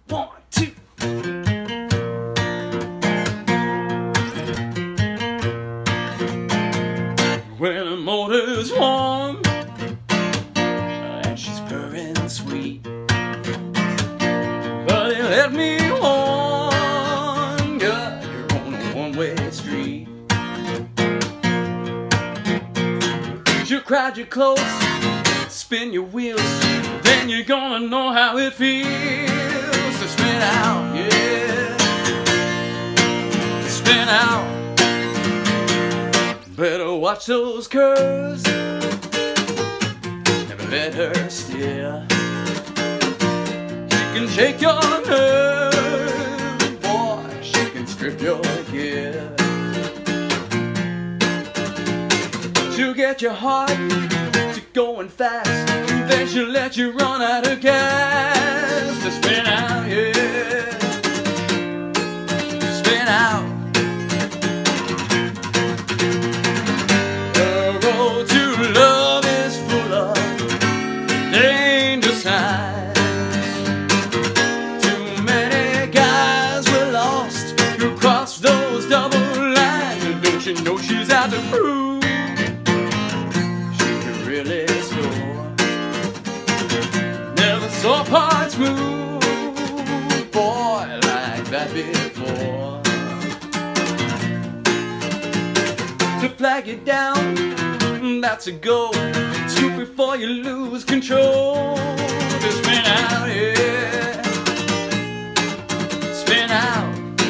1, 2. When the motor's warm and she's purring sweet, but it let me on, girl, you're on a one-way street. You crowd you close, spin your wheels, then you're gonna know how it feels to spin out, yeah, spin out. Better watch those curves, never let her steer. She can shake your nerve, boy, she can strip your gear. She'll get your heart to going fast, then she'll let you run out of gas. To spin out, yeah, spin out. The road to love is full of danger signs. Too many guys were lost who crossed those double lines. And don't you know she's out to prove really score. Never saw parts move, boy, like that before. To flag it down, that's a go. Scoop before you lose control. To spin out, yeah, spin out.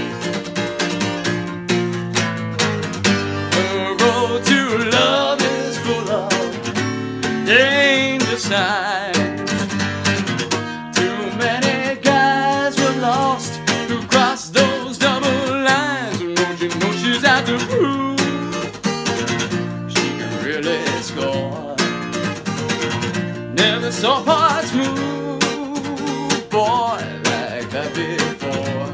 The road to love is full of danger signs. Too many guys were lost who crossed those double lines. And don't you know she's out to prove she can really score. Never saw parts move, boy, like that before.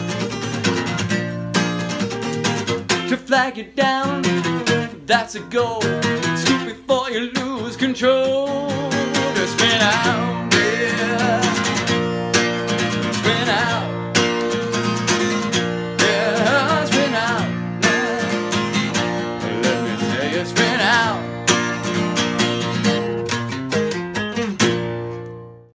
To flag it down, that's a go. Scoop before you lose control. To spin out.